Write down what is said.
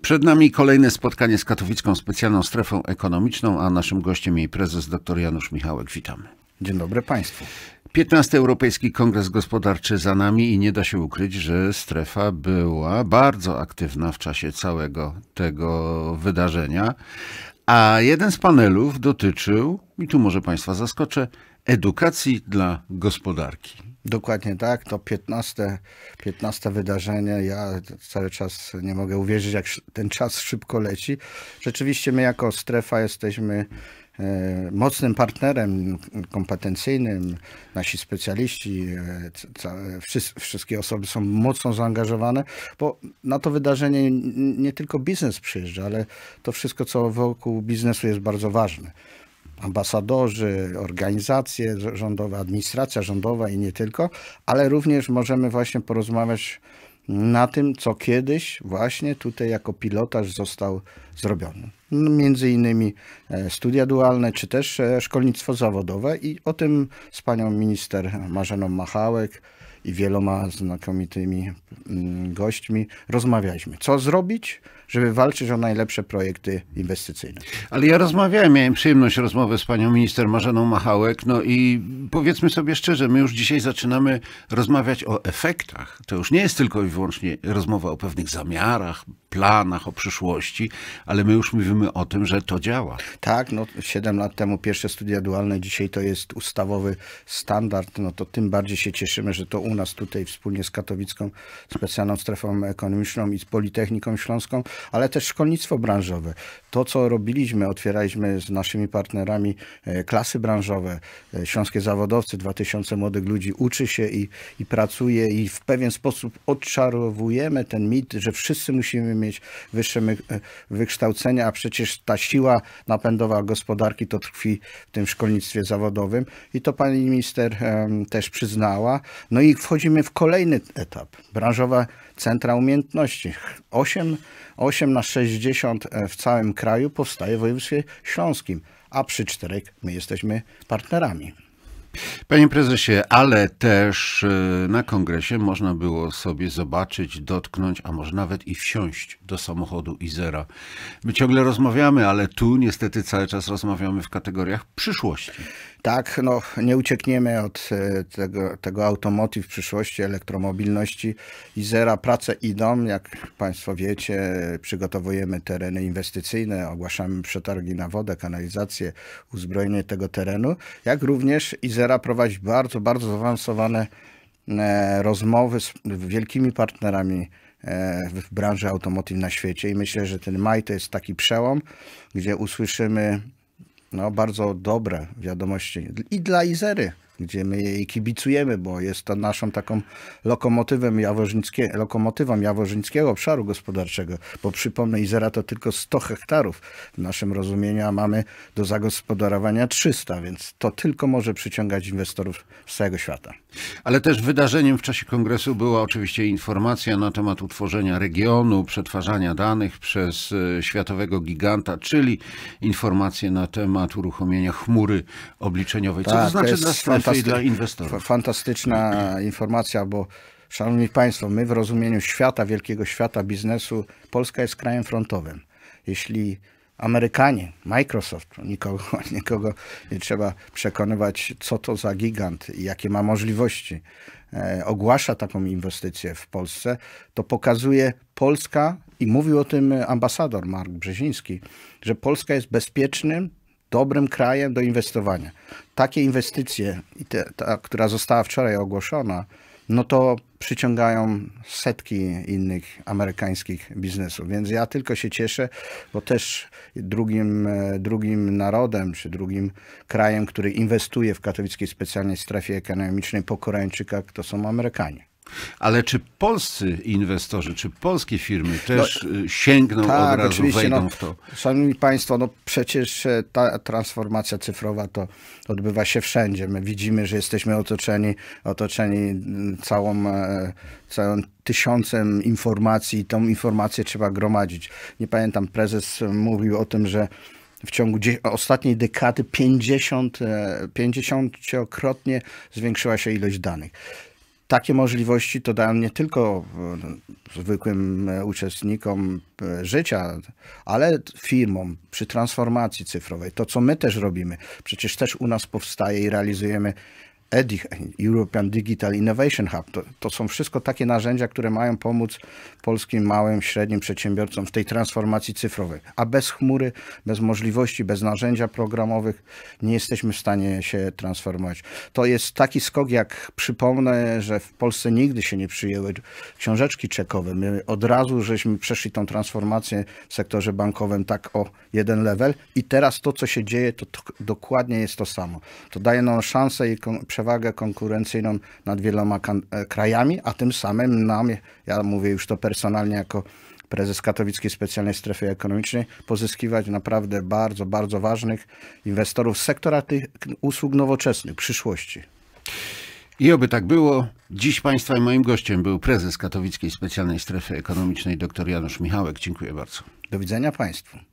Przed nami kolejne spotkanie z Katowicką Specjalną Strefą Ekonomiczną, a naszym gościem jej prezes dr Janusz Michałek. Witamy. Dzień dobry Państwu. 15. Europejski Kongres Gospodarczy za nami i nie da się ukryć, że strefa była bardzo aktywna w czasie całego tego wydarzenia. A jeden z panelów dotyczył, i tu może Państwa zaskoczę, edukacji dla gospodarki. Dokładnie tak, to 15 wydarzenie. Ja cały czas nie mogę uwierzyć, jak ten czas szybko leci. Rzeczywiście my jako strefa jesteśmy mocnym partnerem kompetencyjnym. Nasi specjaliści, wszystkie osoby są mocno zaangażowane, bo na to wydarzenie nie tylko biznes przyjeżdża, ale to wszystko, co wokół biznesu jest bardzo ważne. Ambasadorzy, organizacje rządowe, administracja rządowa i nie tylko, ale również możemy właśnie porozmawiać na tym, co kiedyś właśnie tutaj jako pilotaż został zrobiony. Między innymi studia dualne, czy też szkolnictwo zawodowe i o tym z panią minister Marzeną Machałek i wieloma znakomitymi gośćmi rozmawialiśmy. Co zrobić, żeby walczyć o najlepsze projekty inwestycyjne? Ale ja miałem przyjemność rozmowy z panią minister Marzeną Machałek, no i powiedzmy sobie szczerze, my już dzisiaj zaczynamy rozmawiać o efektach. To już nie jest tylko i wyłącznie rozmowa o pewnych zamiarach, planach, o przyszłości, ale my już mówimy o tym, że to działa. Tak, 7 lat temu pierwsze studia dualne, dzisiaj to jest ustawowy standard, no to tym bardziej się cieszymy, że to u nas tutaj wspólnie z Katowicką Specjalną Strefą Ekonomiczną i z Politechniką Śląską, ale też szkolnictwo branżowe. To, co robiliśmy, otwieraliśmy z naszymi partnerami klasy branżowe, Śląskie Zawodowcy, 2000 młodych ludzi uczy się i pracuje i w pewien sposób odczarowujemy ten mit, że wszyscy musimy mieć wyższe wykształcenie, a przecież ta siła napędowa gospodarki to tkwi w tym szkolnictwie zawodowym i to pani minister też przyznała. No i wchodzimy w kolejny etap. Branżowe centra umiejętności. 8 na 60 w całym kraju powstaje w województwie śląskim, a przy 4 my jesteśmy partnerami. Panie prezesie, ale też na kongresie można było sobie zobaczyć, dotknąć, a może nawet i wsiąść do samochodu Izera. My ciągle rozmawiamy, ale tu niestety cały czas rozmawiamy w kategoriach przyszłości. Tak, nie uciekniemy od tego automotive przyszłości, elektromobilności. Izera, prace idą, jak Państwo wiecie, przygotowujemy tereny inwestycyjne, ogłaszamy przetargi na wodę, kanalizację, uzbrojenie tego terenu, jak również Izera prowadzi bardzo, bardzo zaawansowane rozmowy z wielkimi partnerami w branży automotive na świecie i myślę, że ten maj to jest taki przełom, gdzie usłyszymy bardzo dobre wiadomości i dla Izery, gdzie my jej kibicujemy, bo jest to naszą taką lokomotywą jaworzyńskiego obszaru gospodarczego, bo przypomnę, Izera to tylko 100 hektarów w naszym rozumieniu, a mamy do zagospodarowania 300, więc to tylko może przyciągać inwestorów z całego świata. Ale też wydarzeniem w czasie kongresu była oczywiście informacja na temat utworzenia regionu, przetwarzania danych przez światowego giganta, czyli informacje na temat uruchomienia chmury obliczeniowej. Co to znaczy dla strefy i dla inwestorów? Fantastyczna informacja, bo szanowni Państwo, my w rozumieniu świata, wielkiego świata biznesu, Polska jest krajem frontowym. Jeśli Amerykanie, Microsoft, nikogo nie trzeba przekonywać, co to za gigant i jakie ma możliwości, ogłasza taką inwestycję w Polsce, to pokazuje Polska, i mówił o tym ambasador Mark Brzeziński, że Polska jest bezpiecznym, dobrym krajem do inwestowania. Takie inwestycje, ta, która została wczoraj ogłoszona, to przyciągają setki innych amerykańskich biznesów. Więc ja tylko się cieszę, bo też drugim narodem, czy drugim krajem, który inwestuje w Katowickiej Specjalnej Strefie Ekonomicznej po Koreańczykach, to są Amerykanie. Ale czy polscy inwestorzy, czy polskie firmy też sięgną od razu, wejdą w to? Szanowni Państwo, przecież ta transformacja cyfrowa to odbywa się wszędzie. My widzimy, że jesteśmy otoczeni całym tysiącem informacji i tą informację trzeba gromadzić. Nie pamiętam, prezes mówił o tym, że w ciągu ostatniej dekady 50-krotnie zwiększyła się ilość danych. takie możliwości to dają nie tylko zwykłym uczestnikom życia, ale firmom przy transformacji cyfrowej. To, co my też robimy, przecież też u nas powstaje i realizujemy EDIH, European Digital Innovation Hub. To są wszystko takie narzędzia, które mają pomóc polskim małym, średnim przedsiębiorcom w tej transformacji cyfrowej. A bez chmury, bez możliwości, bez narzędzia programowych nie jesteśmy w stanie się transformować. To jest taki skok, jak przypomnę, że w Polsce nigdy się nie przyjęły książeczki czekowe. My od razu żeśmy przeszli tą transformację w sektorze bankowym tak o jeden level i teraz to, co się dzieje, to dokładnie jest to samo. To daje nam szansę i przewagę konkurencyjną nad wieloma krajami, a tym samym nam, ja mówię już to personalnie jako prezes Katowickiej Specjalnej Strefy Ekonomicznej, pozyskiwać naprawdę bardzo, bardzo ważnych inwestorów z sektora tych usług nowoczesnych, przyszłości. I oby tak było. Dziś Państwa i moim gościem był prezes Katowickiej Specjalnej Strefy Ekonomicznej dr Janusz Michałek. Dziękuję bardzo. Do widzenia Państwu.